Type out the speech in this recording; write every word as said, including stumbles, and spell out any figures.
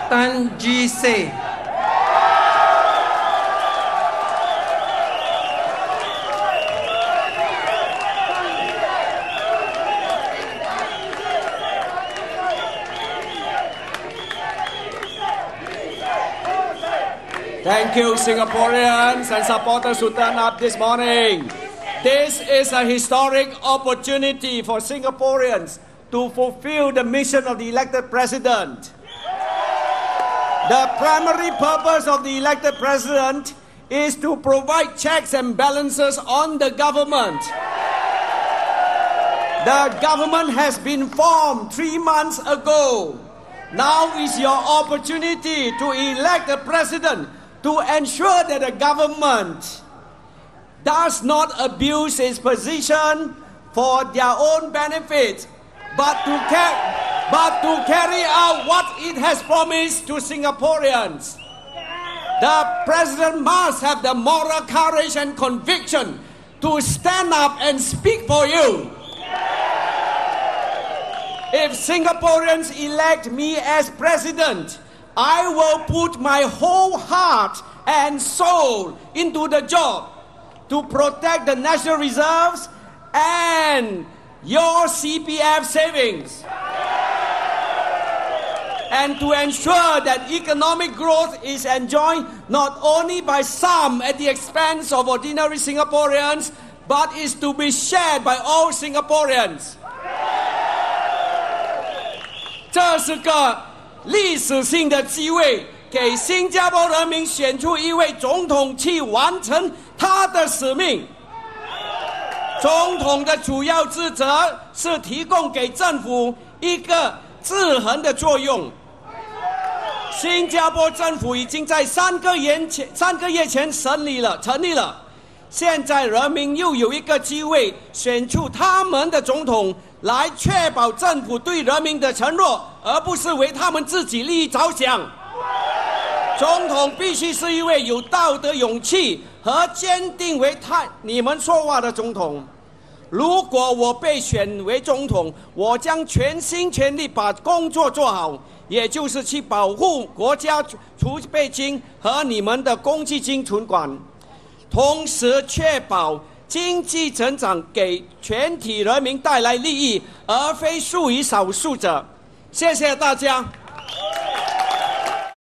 Tan Jee Say. Thank you, Singaporeans and supporters who turned up this morning. This is a historic opportunity for Singaporeans to fulfill the mission of the elected president. The primary purpose of the elected president is to provide checks and balances on the government. The government has been formed three months ago. Now is your opportunity to elect a president to ensure that the government does not abuse its position for their own benefit, but to, but to carry out what it has promised to Singaporeans. The president must have the moral courage and conviction to stand up and speak for you. If Singaporeans elect me as president, I will put my whole heart and soul into the job to protect the national reserves and your C P F savings, and to ensure that economic growth is enjoyed not only by some at the expense of ordinary Singaporeans, but is to be shared by all Singaporeans. 这是个历史性的机会，给新加坡人民选出一位总统去完成他的使命。总统的主要职责是提供给政府一个制衡的作用。新加坡政府已经在三个月前三个月前成立了，成立了。现在人民又有一个机会选出他们的总统，来确保政府对人民的承诺，而不是为他们自己利益着想。总统必须是一位有道德勇气和坚定为他你们说话的总统。如果我被选为总统，我将全心全力把工作做好，也就是去保护国家储备金和你们的公积金存款，同时确保经济成长给全体人民带来利益，而非属于少数者。谢谢大家。